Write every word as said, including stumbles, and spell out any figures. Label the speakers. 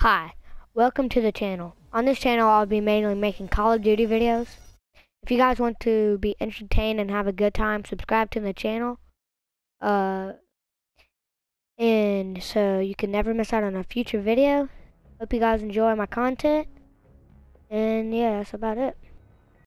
Speaker 1: Hi, welcome to the channel. On this channel I'll be mainly making Call of Duty videos. If you guys want to be entertained and have a good time, subscribe to the channel. Uh, and so you can never miss out on a future video. Hope you guys enjoy my content. And yeah, that's about it.